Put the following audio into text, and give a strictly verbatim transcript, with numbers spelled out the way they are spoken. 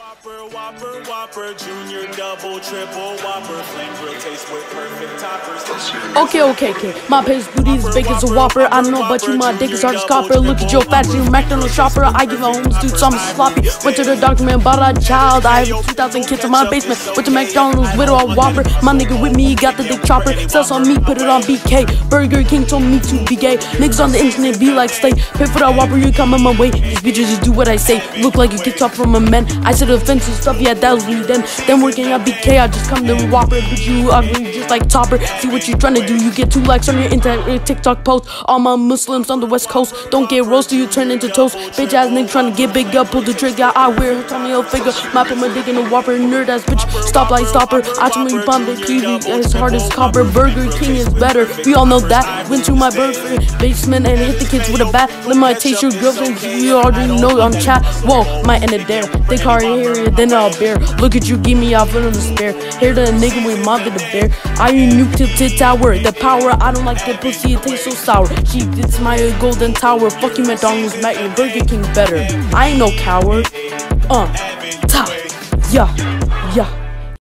Whopper, Whopper, Whopper, Junior, Double, Triple, Whopper, Flame Grill taste with perfect toppers. Okay, okay, okay. My pay's booty is big as a Whopper. I know about you, my dick is hard as copper. Look at your fat, you McDonald's shopper. I give a homeless dude some sloppy. Went to the doctor, man, bought a child. I have two thousand kids in my basement. Went to McDonald's with a Whopper. My nigga with me, he got the dick chopper. Sells on me, put it on B K. Burger King told me to be gay. Niggas on the internet be like, stay. Pay for that Whopper, you come in my way. These bitches just do what I say. Look like you kicked off from a man. I said offensive stuff, yeah, that was me then. Then working at B K, I just come to Whopper. Bitch, you ugly, just like Topper. See what you trying to do, you get two likes on your internet TikTok post. All my Muslims on the west coast don't get roasted, you turn into toast. Bitch ass nigga trying to get big up, pull the trigger, I wear her Tommy Hilfiger. My put my dick in a Whopper, nerd ass bitch, stop like stopper. I told me bomb the T V as hard as copper. Burger King is better, we all know that. Went to my burger basement and hit the kids with a bat. Let my taste your girlfriend, you already know on chat. Whoa, might end it there. They call her hairier than a bear. Look at you, give me out for the spare. Here the nigga with mom to the bear. I nuke till tit tower. The power, I don't like the pussy, it tastes so sour. She it's my golden tower. Fuck you, McDonald's, Mac, your Burger King better. I ain't no coward. Uh, top, yeah, yeah.